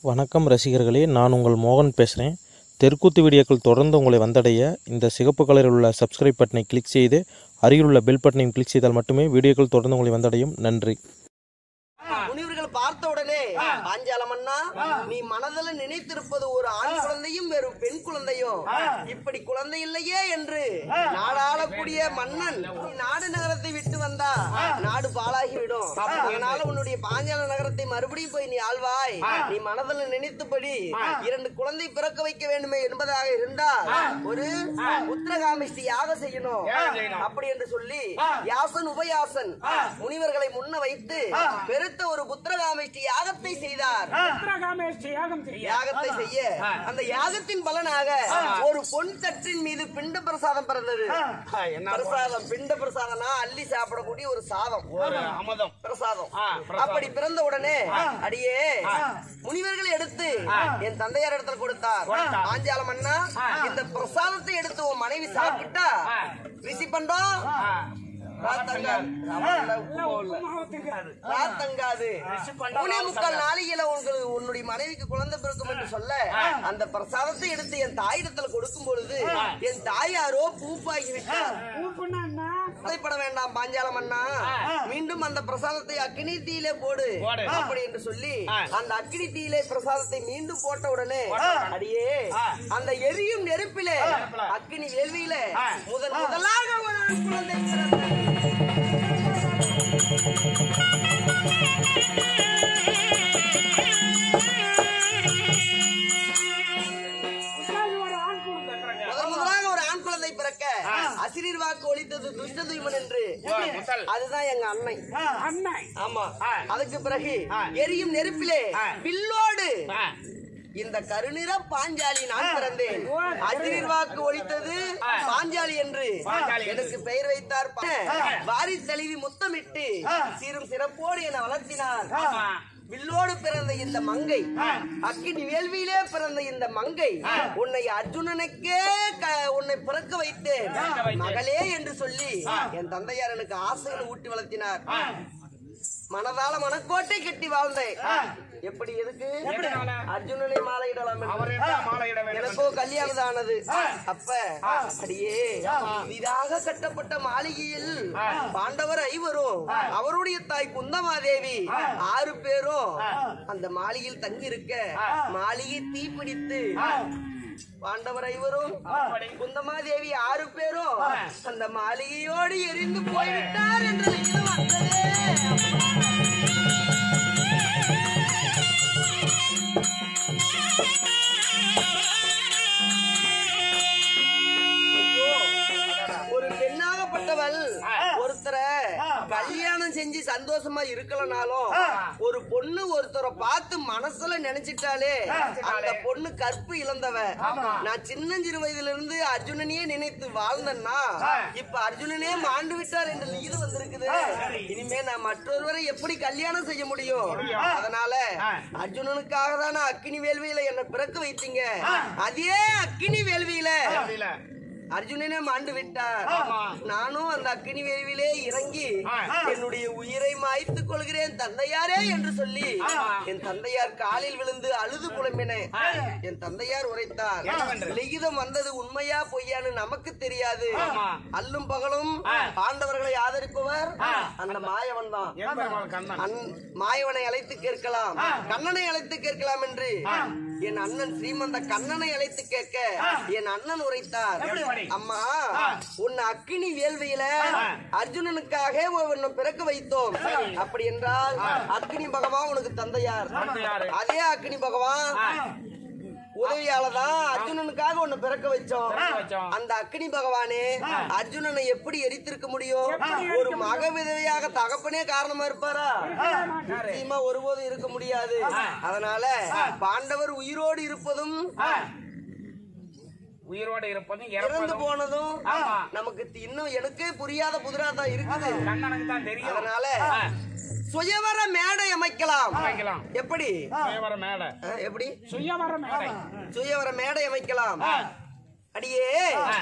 வணக்கம் ரசிகர்களே, நான் உங்கள் மோகன் பேசுகிறேன். தெருக்கூத்து வீடியோக்கள் தொடர்ந்து உங்களை வந்தடைய இந்த சிகப்பு கலரில் உள்ள சப்ஸ்கிரைப் பட்டனை கிளிக் செய்து அருகில் உள்ள பெல் பட்டனையும் கிளிக் செய்தால் மட்டுமே வீடியோக்கள் தொடர்ந்து உங்களை வந்தடையும். நன்றி. முனிவர்கள் பார்த்த உடனே பாஞ்சாலமன்னா, நீ மனதில் நினைத்திருப்பது ஒரு ஆண் குழந்தையும் வெறும் பெண் குழந்தையும், இப்படி குழந்தை இல்லையே என்று நாடாளக்கூடிய மன்னன் நாடு நகரத்தை விட்டு வந்தா நாடு பாழாகிவிடும். அதனால உன்னுடைய பாஞ்சால நகரத்தை மறுபடியும் போய் நீ ஆழ்வாய். நீ மனதில் நினைத்தபடி 2 குழந்தை பிறக்க வைக்க வேண்டுமே என்பதாக இருந்தால் ஒரு உத்தரகாமிஷ்டி யாக செய்யணும். அப்படி என்று சொல்லி யாசன் உபயாசன் முனிவர்களை முன்ன வைத்து பெருத்த ஒரு புத்திரகாமேஷ்டி யாகத்தை செய்தார். யாகத்தை செய்ய அந்த யாகத்தின் பலனாக ஒரு பொன் தட்டின் மீது பிண்ட பிரசாதம் பிறந்தது. பிரசாதம் பிண்ட பிரசாதம்னா அள்ளி சாப்பிடக்கூடிய ஒரு சாதம், ஒரு அமுதம் பிரசாதம். அப்படி பிறந்த உடனே அடியே முனிவர்களை எடுத்து என் தந்தையார் இடத்துல கொடுத்தார். பாஞ்சாலம் அண்ணா, இந்த பிரசாதத்தை எடுத்து உன் மனைவி சாப்பிட்டா ரிசி பண்றோம் உன்னுடைய மனைவிக்கு குழந்தை பிறக்கும் என்று சொல்ல அந்த பிரசாதத்தை எடுத்து என் தாயிடத்துல கொடுக்கும் பொழுது என் தாயாரோ பூப்பாகிவிட்டார். பட வேண்டாம் பாஞ்சாலம் அண்ணா, மீண்டும் அந்த பிரசாதத்தை அக்னி தீயிலே போடு அப்படி என்று சொல்லி அந்த அக்னி தீயிலே பிரசாதத்தை மீண்டும் போட்ட உடனே அடியே அந்த எரியும் நெருப்பிலே அக்னி வேள்வியில முதலாக ஒரு குழந்தை முதலாக ஒரு ஆண் குழந்தை பிறக்க அசிரீர் வாக்கு ஒழித்தது துஷ்டதுய்மன் என்று. அதுதான் எங்க அன்னை. ஆமா. அதுக்கு பிறகு எரியும் நெருப்பிலே வில்லோடு இந்த கருநிற பாஞ்சாலி நான் பிறந்தேன். அசிரீர் வாக்கு ஒழித்தது பாஞ்சாலி என்று எனக்கு பெயர் வைத்தார். வாரி தழுவி முத்தமிட்டு சீரும் சிறப்போடு என வளர்த்தினார். வில்லோடு பிறந்த இந்த மங்கை, அக்கினி வேள்வியிலே பிறந்த இந்த மங்கை, உன்னை அர்ஜுனனுக்கே உன்னை பிறக்க வைத்தேன் மகளே என்று சொல்லி என் தந்தையார் எனக்கு ஆசைகளை ஊட்டி வளர்த்தினார். மனதால மனக்கோட்டை கட்டி வாழ்ந்தேன். எப்படி எதுக்கு அர்ஜுனனை மாலையிடலாம், எனக்கோ கல்யாணம் ஆனது. அப்ப அடியே இதாக கட்டப்பட்ட மாளிகையில் பாண்டவர் 5 அவருடைய தாய் குந்தமாதேவி 6 பேரும் அந்த மாளிகையில் தங்கி இருக்க மாளிகை தீப்பிடித்து பாண்டவர் 5 குந்தமாதேவி 6 பேரும் அந்த மாளிகையோடு எரிந்து போய்விட்டார் என்று ஒரு பெண்ணாகப்பட்டவள் ஒருத்தரை கல்யாணம் செஞ்சு சந்தோஷமா இருக்கலனாலும் ஒரு பொண்ணு ஒருத்தரை பார்த்து மனசுல நினைச்சிட்டாலே அந்த பொண்ணு கற்பு இழந்தவ. நான் சின்னஞ்சிறு வயதுல இருந்து அர்ஜுனனையே நினைத்து வாழ்ந்தேன்னா இப்ப அர்ஜுனனே மாண்டு விட்டார் என்ற இது வந்திருக்குது. இனிமே நான் மற்றொருவரை எப்படி கல்யாணம் செய்ய முடியும்? அதனால அர்ஜுனனுக்காக தான் அக்கினி வேள்வியில என்ன பிறக்க வைத்தீங்க. அதே அக்கினி வேள்வியில அர்ஜுனனே மாண்டு விட்டார். நானும் அந்த அக்கினி வேள்வியிலே இறங்கி என்னுடைய உயிரை மாய்த்துக் கொள்கிறேன் தந்தையாரே என்று சொல்லி என் தந்தையார் காலில் விழுந்து அழுது புலம்பினேன். என் தந்தையார் உரைத்தார், லிகிதம் வந்தது உண்மையா பொய்யான்னு நமக்கு தெரியாது. அல்லும் பகலும் பாண்டவர்களை ஆதரிப்பவர் அந்த மாயவன் தான். மாயவனை அழைத்து கேட்கலாம், கண்ணனை அழைத்து கேட்கலாம் என்று என் அண்ணன் ஸ்ரீமந்த கண்ணனை அழைத்து கேட்க என் அண்ணன் உரைத்தார், அம்மா உன்னை அக்கினி வேள்வியில அர்ஜுனனுக்காக உன்னை பிறக்க வைத்தோம். அப்படி என்றால் அக்கினி பகவான் உனக்கு தந்தையார். அதே அக்கினி பகவான் உதவியாலதான் அர்ஜுனனுக்காக உன்னை பிறக்க வச்சோம். அந்த அக்கினி பகவானே அர்ஜுனனை எப்படி எரித்திருக்க முடியும்? ஒரு மக விதவையாக தகப்பனே காரணமா இருப்பாரா? நிச்சயமா ஒருபோதும் இருக்க முடியாது. அதனால பாண்டவர் உயிரோடு இருப்பதும் இறந்து போனதும் நமக்கு இன்னும் எனக்கே புரியாத புதிராதான் இருக்குது. அதனால சுயவர மேடை அமைக்கலாம். எப்படி எப்படி சுயவர மேடை அமைக்கலாம்? அடியே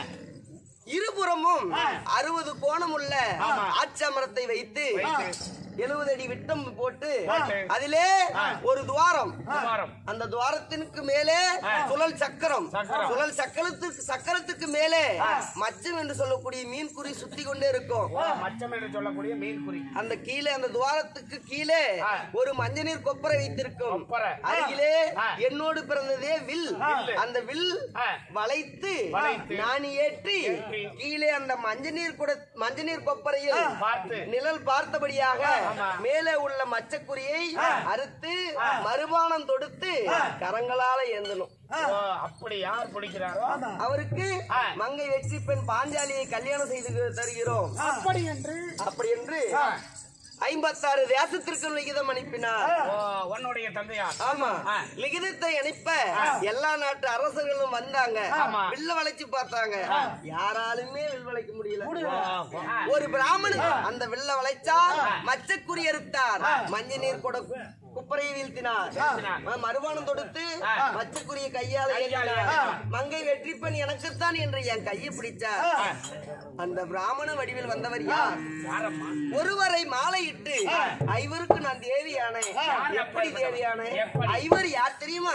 இருபுறமும் 60 கோணம் உள்ள ஆச்சமரத்தை வைத்து 70 அடி விட்டம் போட்டு அதிலே ஒரு துவாரம், அந்த துவாரத்திற்கு மேலே சுழல் சக்கரம், சுழல் சக்கரத்துக்கு மேலே மச்சம் என்று சொல்லக்கூடிய மீன் குறி சுத்தி கொண்டே இருக்கும். மச்சம் என்று சொல்லக்கூடிய மீன் குறி அந்த கீழே, அந்த துவாரத்துக்கு கீழே ஒரு மஞ்சள் நீர் கொப்பரை வைத்திருக்கும். அருகிலே என்னோடு பிறந்ததே வில், அந்த வில் வளைத்து நாணி ஏற்றி கீழே அந்த மஞ்சள் நீர் கொப்பரையில் நிழல் பார்த்தபடியாக மேலே உள்ள மச்சக்குறியை அறுத்து மறுபானம் தொடுத்து கரங்களால ஏந்தணும். அப்படி யார் பிடிக்கிறாரோ அவருக்கு மங்கை வெற்றி பெண் பாஞ்சாலியை கல்யாணம் செய்து தருகிறோம். அப்படி என்று 56 தேசத்திற்கு லிகிதம் அனுப்பினார். உன்னுடைய தந்தையார். ஆமா, லிகிதத்தை அனுப்ப எல்லா நாட்டு அரசர்களும் வந்தாங்க. வில்ல வளைச்சு பார்த்தாங்க, யாராலுமே வில் வளைக்க முடியல. ஒரு பிராமணன் அந்த வில்ல வளைச்சா மச்சக்குறி அறுத்தார், மஞ்சள் நீர் கொட குப்பரையை வீழ்த்தினார், மறுபானம் தொடுத்து மச்சக்குரிய கையால மங்கை வெற்றி பெண் எனக்குத்தான் என்று என் கையை பிடிச்சார். அந்த பிராமண வடிவில் வந்தவர் யார்? ஒருவரை மாலையிட்டு ஐவருக்கு நான் தேவியான. எப்படி தேவியான? ஐவர் யார் தெரியுமா?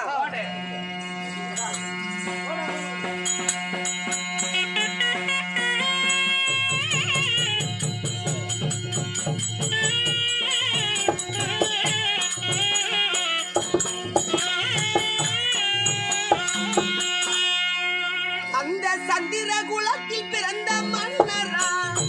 அந்த சந்திர குலத்தில் பிறந்த மன்னரா,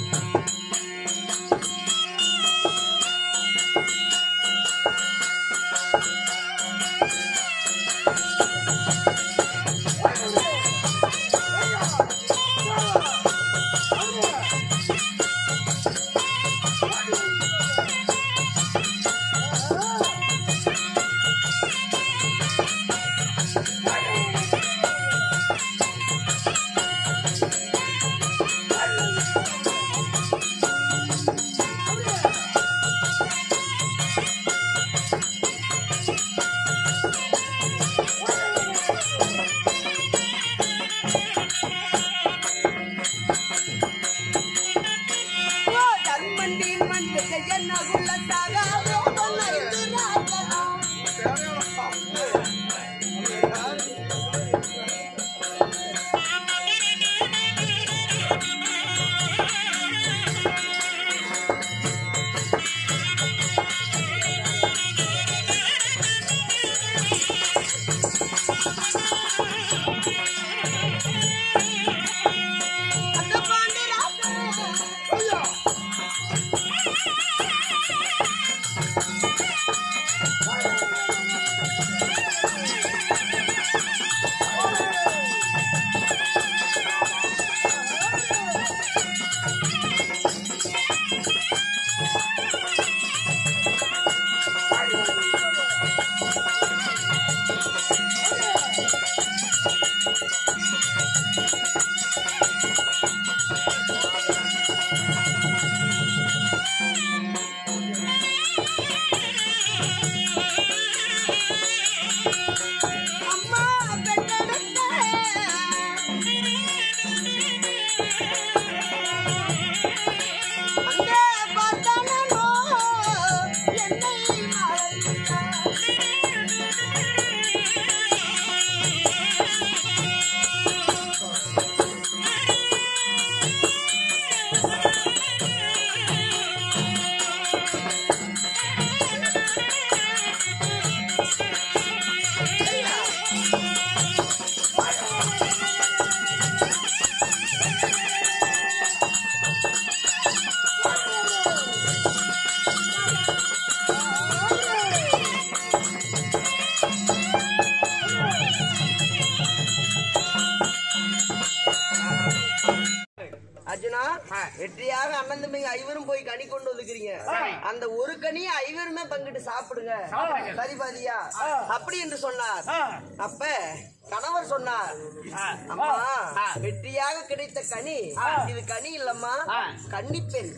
அர்ஜுனா, வெற்றியாக அண்ணன் தம்பிங்க ஐவரும் போய் கனி கொண்டு வந்துக்கிறீங்க. அந்த ஒரு கனியை ஐவருமே பங்கிட்டு சாப்பிடுங்க, சரிபாதியா அப்படி என்று சொன்னார். அப்ப கணவர் சொன்னார், அம்மா வெற்றியாக கிடைத்த கனி இது கனி இல்லம்மா, கன்னிப்பெண்.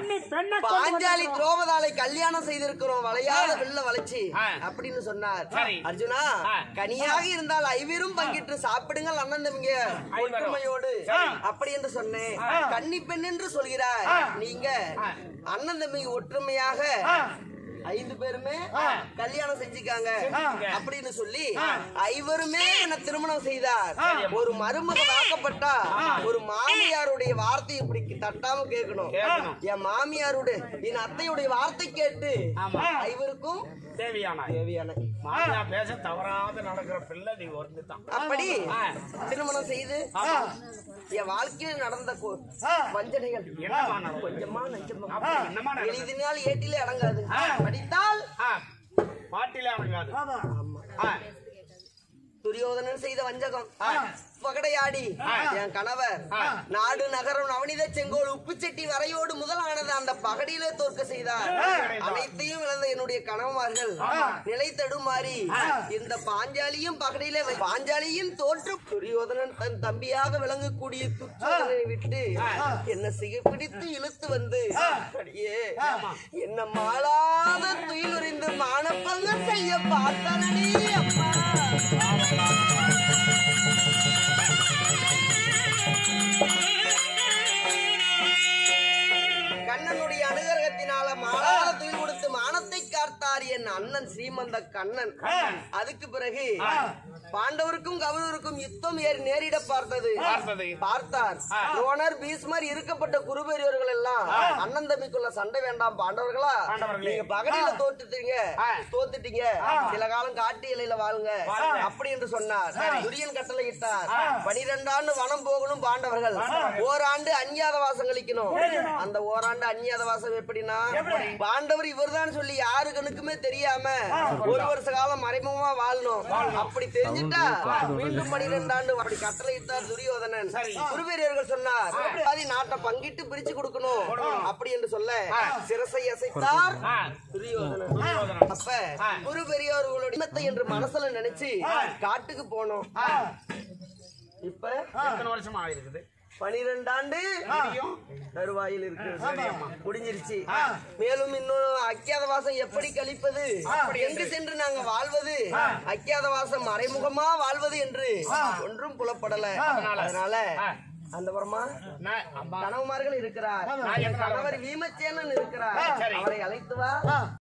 பாஞ்சாலி திரௌபதாலை கல்யாணம் செய்திருக்கிறோம், வளையாத வெள்ள வளைச்சி அப்படின்னு சொன்னார். அர்ஜுனா, கனியாக இருந்தால் ஐவரும் பங்கிட்டு சாப்பிடுங்கள் அண்ணன் தம்பிங்க ஒற்றுமையோடு அப்படி என்று சொன்னேன். கன்னிப்பெண் என்று சொல்கிறார், நீங்க அண்ணன் தம்பி ஒற்றுமையாக 5 பேருமே கல்யாணம் செஞ்சுக்காங்க அப்படின்னு சொல்லி 5 என்ன திருமணம் செய்தார். ஒரு மருமக வாக்கப்பட்டா ஒரு மாமியாருடைய வார்த்தை இப்படி தட்டாம கேட்கணும். என் மாமியாருடைய என் அத்தையுடைய வார்த்தை கேட்டு 5 தேவையான பேச தவறாத நடக்கிற பிள்ளை நீ ஒருத்தான். அப்படி திருமணம் செய்து என் வாழ்க்கையில் நடந்த வஞ்சனைகள் கொஞ்சமா நஞ்சமா எழுதினால் ஏட்டிலே அடங்காது, படித்தால் பாட்டிலே அடங்காது. துரியோதனன் செய்த வஞ்சகம் பகடையாடி என் கணவர் நாடு நகரம் நவனித செங்கோல் உப்புச்செட்டி வரையோடு முதலானது அந்த பகடியிலே தோற்க செய்தார். அனைத்தையும் இழந்த என்னுடைய கணவன்மார்கள் நிலை தடுமாறி இந்த பாஞ்சாலியும் பகடியிலே பாஞ்சாலியும் தோற்று துரியோதனன் தன் தம்பியாக விளங்கக்கூடிய துச்சோதனை விட்டு என்ன சிகைப்பிடித்து இழுத்து வந்து அடியே என்ன மாளாத துயிலுறிந்து மானப்பங்க செய்ய பார்த்தனே அம்மா. கண்ணனுடைய அனுகிரகத்தினால மாளாத துயில் கொடுத்து மானத்தை காத்தார் என் அண்ணன் ஸ்ரீமந்த கண்ணன். அதுக்கு பிறகு பாண்டவருக்கும் கௌரவருக்கும் யுத்தம் நேரிட பார்த்தார். துரோணர் பீஷ்மர் இருக்கப்பட்ட குருபெரியவர்கள் எல்லாம் அண்ணன் தம்பிக்குள்ள சண்டை வேண்டாம் பாண்டவர்களா, நீங்க பகடியில தோத்துட்டீங்க, சில காலம் காட்டு இலையில வாழுங்க அப்படி என்று சொன்னார். துரியன் கட்டளை இட்டார். 12 ஆண்டு வனம் போகணும் பாண்டவர்கள், ஓராண்டு அஞ்ஞாத வாசம் கழிக்கணும். அந்த ஓராண்டு அஞ்ஞாத வாசம் எப்படின்னா பாண்டவர் இவர்தான் சொல்லி யாரு கணக்குமே தெரியாம 1 வருஷ காலம் மறைமுகமா வாழணும். அப்படி தெரிஞ்சுட்டா மீண்டும் 12 ஆண்டு அப்படி கட்டளை இட்டார் துரியோதனன். குருபெரியர்கள் சொன்னார் பாதி நாட்டை பங்கிட்டு பிரிச்சு கொடுக்கணும் அப்படி என்று சொல்ல சிரசை அசைத்தார் துரியோதனன். அப்ப குருபெரியவர்களுடைய இனத்தை என்று மனசுல நினைச்சு காட்டுக்கு போனோம். இப்ப எத்தனை வருஷமா ஆயிருக்குது? 12 ஆண்டு தருவாயில் இருக்கு, முடிஞ்சிருச்சு. மேலும் இன்னும் அக்கியாதவாசம் எப்படி கழிப்பது, எங்கு சென்று நாங்க வாழ்வது, அக்கியாதவாசம் மறைமுகமா வாழ்வது என்று ஒன்றும் புலப்படல. அதனால அந்த புறமா கணவன்மார்கள் இருக்கிறார், கணவர் வீமச்சேனன் இருக்கிறார், அவரை அழைத்து வா.